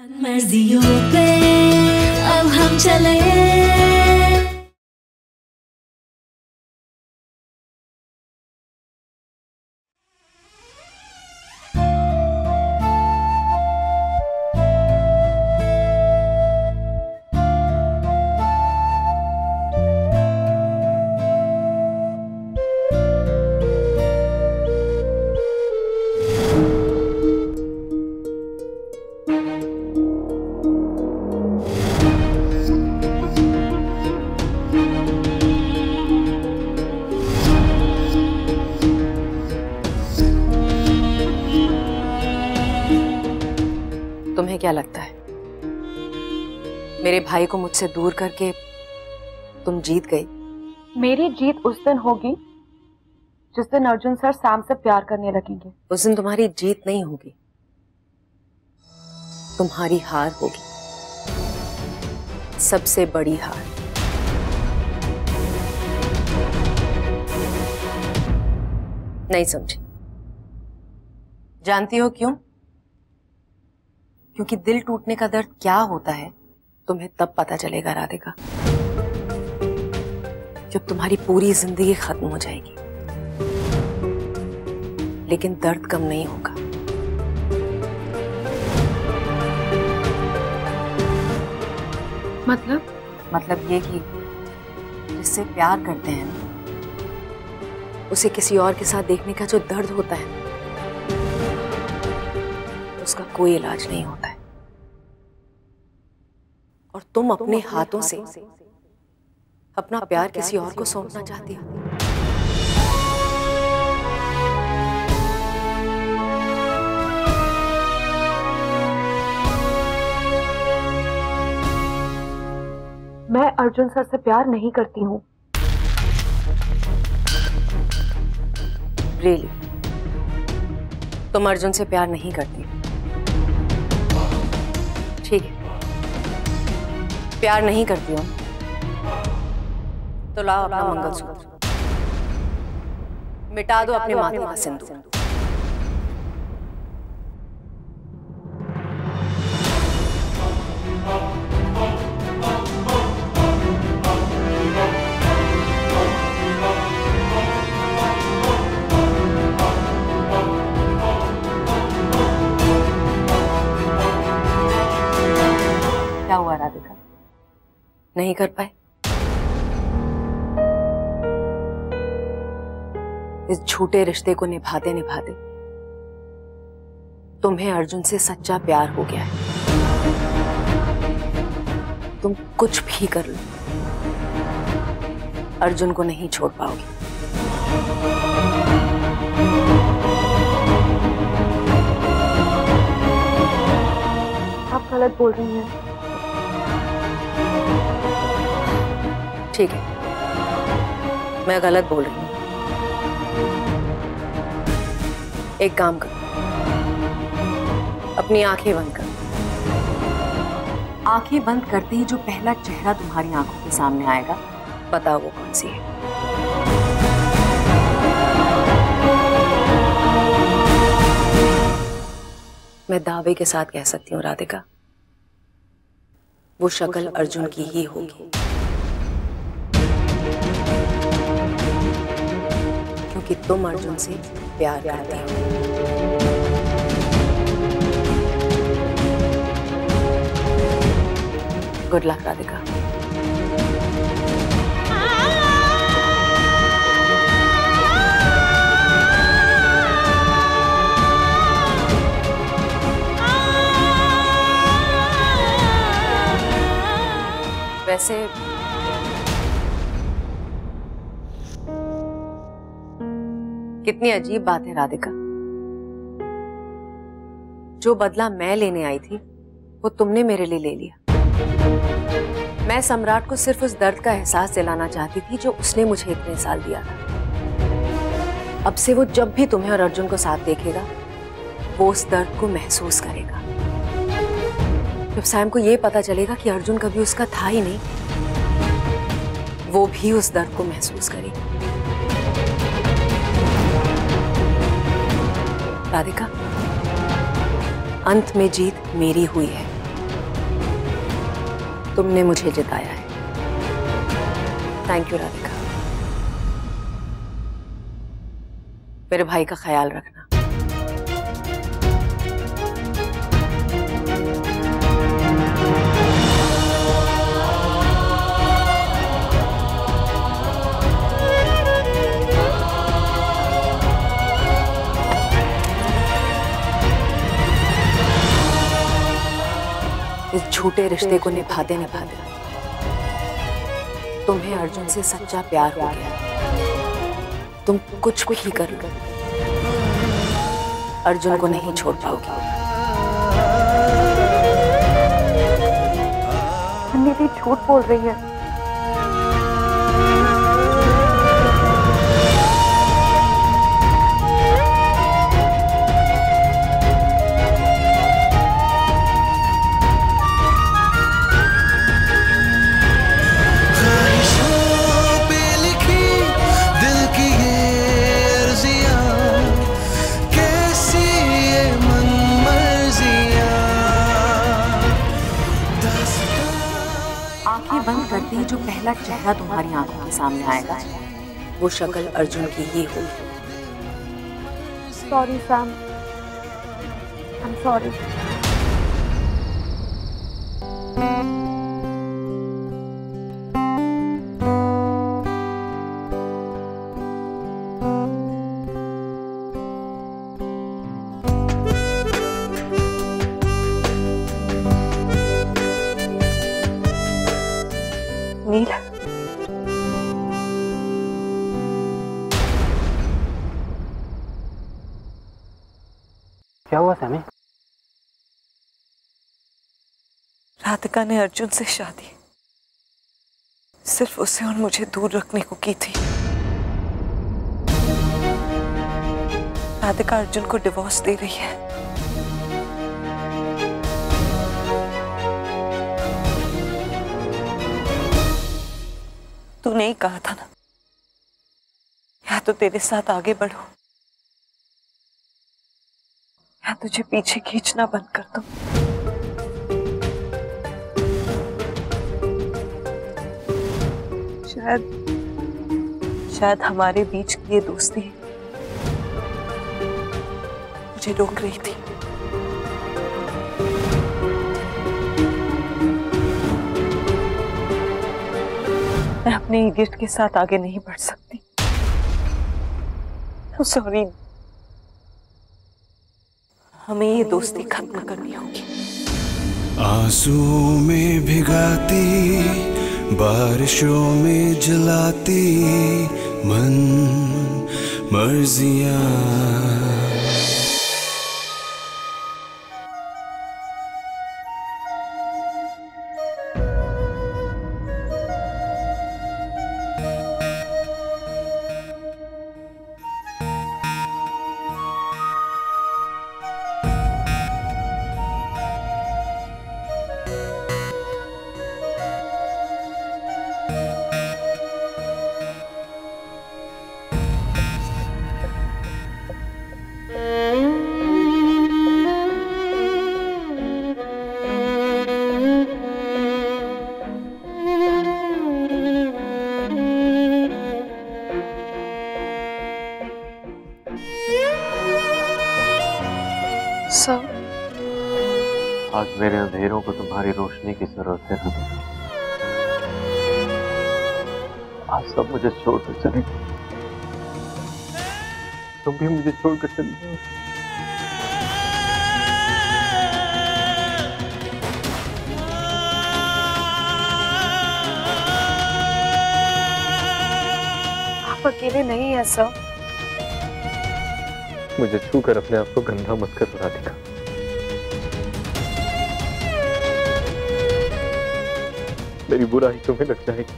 मर्जियों पे अब हम चले। तुम्हें क्या लगता है मेरे भाई को मुझसे दूर करके तुम जीत गई? मेरी जीत उस दिन होगी जिस दिन अर्जुन सर सैम से प्यार करने लगेंगे। उस दिन तुम्हारी जीत नहीं होगी, तुम्हारी हार होगी, सबसे बड़ी हार। नहीं समझी? जानती हो क्यों? क्योंकि दिल टूटने का दर्द क्या होता है तुम्हें तब पता चलेगा राधिका, जब तुम्हारी पूरी जिंदगी खत्म हो जाएगी, लेकिन दर्द कम नहीं होगा। मतलब ये कि जिससे प्यार करते हैं उसे किसी और के साथ देखने का जो दर्द होता है उसका कोई इलाज नहीं होता है। और तुम अपने हाथों से अपना प्यार किसी और को सौंपना चाहती हो। मैं अर्जुन सर से प्यार नहीं करती हूँ। रियली? तुम अर्जुन से प्यार नहीं करती? ठीक है, प्यार नहीं करती हो तो लाओ अपना मंगलसूत्र, मिटा दो अपने माथे का सिंदूर। क्या हुआ राधिका, नहीं कर पाए? इस झूठे रिश्ते को निभाते निभाते तुम्हें अर्जुन से सच्चा प्यार हो गया है। तुम कुछ भी कर लो, अर्जुन को नहीं छोड़ पाओगे। आप गलत बोल रही हैं। ठीक है, मैं गलत बोल रही हूँ। एक काम करो, अपनी आंखें बंद करो। आंखें बंद करते ही जो पहला चेहरा तुम्हारी आंखों के सामने आएगा, बताओ वो कौन सी है? मैं दावे के साथ कह सकती हूँ राधिका, वो शक्ल अर्जुन की ही होगी, क्योंकि तुम अर्जुन से प्यार करती हो। Good luck Radhika. वैसे कितनी अजीब बात है राधिका, जो बदला मैं लेने आई थी वो तुमने मेरे लिए ले लिया। मैं सम्राट को सिर्फ उस दर्द का एहसास दिलाना चाहती थी जो उसने मुझे इतने साल दिया था। अब से वो जब भी तुम्हें और अर्जुन को साथ देखेगा वो उस दर्द को महसूस करेगा। जब सैम को ये पता चलेगा कि अर्जुन कभी उसका था ही नहीं, वो भी उस दर्द को महसूस करेगी। राधिका, अंत में जीत मेरी हुई है। तुमने मुझे जिताया है। Thank you Radhika. मेरे भाई का ख्याल रखना। इस झूठे रिश्ते को निभाते निभाते तुम्हें अर्जुन से सच्चा प्यार हो गया। तुम कुछ भी कर लो, अर्जुन को नहीं छोड़ पाओगे। निधि झूठ बोल रही है। आंखें बंद करते ही जो पहला चेहरा तुम्हारी आंखों के सामने आएगा, वो शक्ल अर्जुन की ही होगी। Sorry Sam, I am sorry. Neel, क्या हुआ सैमी? राधिका ने अर्जुन से शादी सिर्फ उसे और मुझे दूर रखने को की थी। राधिका अर्जुन को डिवोर्स दे रही है। तूने ही कहा था ना, या तो तेरे साथ आगे बढ़ो या तुझे पीछे खींचना बंद कर दूं। शायद हमारे बीच की ये दोस्ती मुझे रोक रही थी। मैं अपने इडियट के साथ आगे नहीं बढ़ सकती। सॉरी, हमें ये दोस्ती खत्म करनी होगी। आंसुओं में भिगाती, बारिशों में जलाती मन मर्जियां। आज मेरे अंधेरों को तुम्हारी रोशनी की जरूरत है। आज सब मुझे छोड़कर चले, तुम भी मुझे छोड़कर चले जाओ। आप अकेले नहीं है सर। मुझे छूकर अपने आप को गंदा मत करो राधिका। मेरी बुराई तुम्हें लग जाएगी।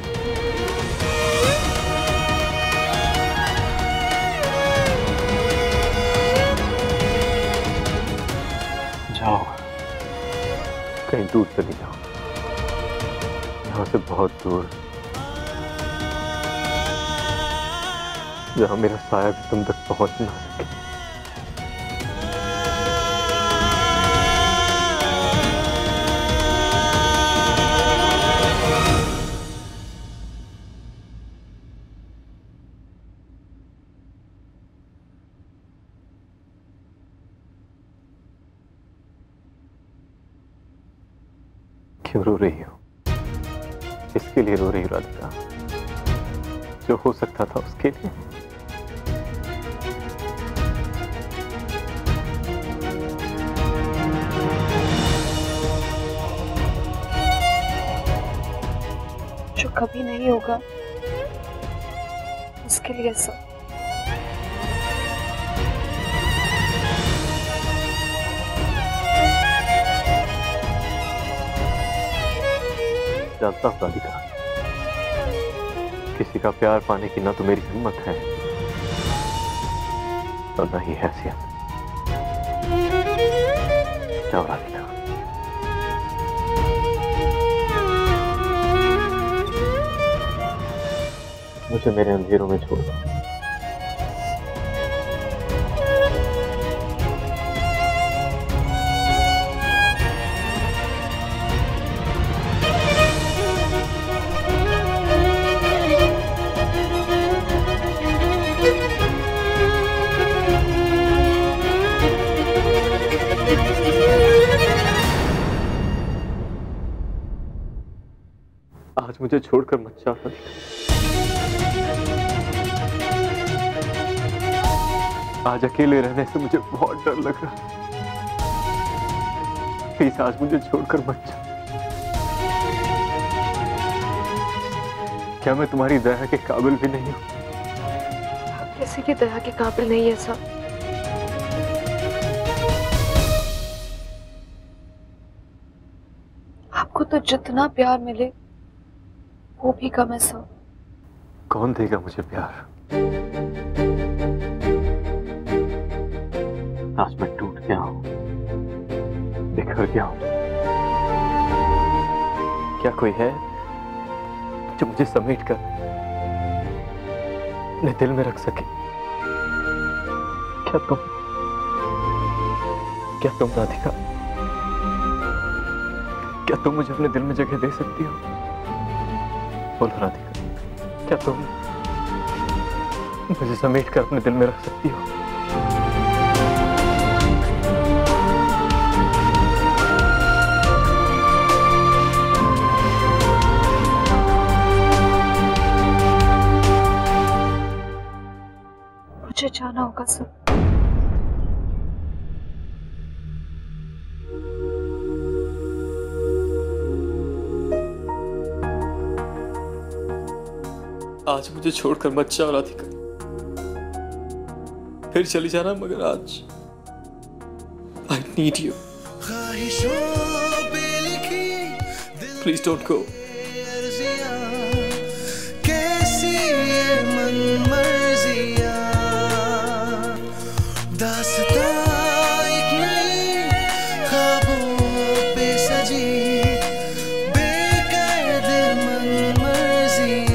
जाओ, कहीं दूर चली जाओ, यहाँ से बहुत दूर, जहाँ मेरा साया भी तुम तक पहुंच ना सके। क्यों रो रही हो? इसके लिए रो रही हो राधिका? जो हो सकता था उसके लिए? जो कभी नहीं होगा उसके लिए सब। जानता हूं राधिका, किसी का प्यार पाने की ना तो मेरी हिम्मत है और ना ही हैसियत। जाओ राधिका। मुझे मेरे अंधेरों में छोड़ दो। आज मुझे छोड़कर मत जाओ राधिका। आज अकेले रहने से मुझे बहुत डर लग रहा है। प्लीज आज मुझे छोड़कर मत जाओ। क्या मैं तुम्हारी दया के काबिल भी नहीं हूं? आप किसी की दया के काबिल नहीं है सब। आपको तो जितना प्यार मिले वो भी कम है सब। कौन देगा मुझे प्यार? आज मैं टूट गया हूं, बिखर गया हूं। क्या कोई है जो मुझे समेट कर अपने दिल में रख सके? क्या तुम राधिका, क्या तुम मुझे अपने दिल में जगह दे सकती हो? बोलो राधिका, क्या तुम मुझे समेट कर अपने दिल में रख सकती हो? मुझे जाना होगा सब। आज मुझे छोड़कर मत जाओ राधिका। फिर चली जाना, मगर आज I need you. Please don't go. कैसी ये मनमर्जियां, दास्तां एक नई ख्वाबों पे सजी, बेकैद मनमर्जियां।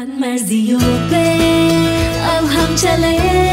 मन मर्जियों पे अब हम चले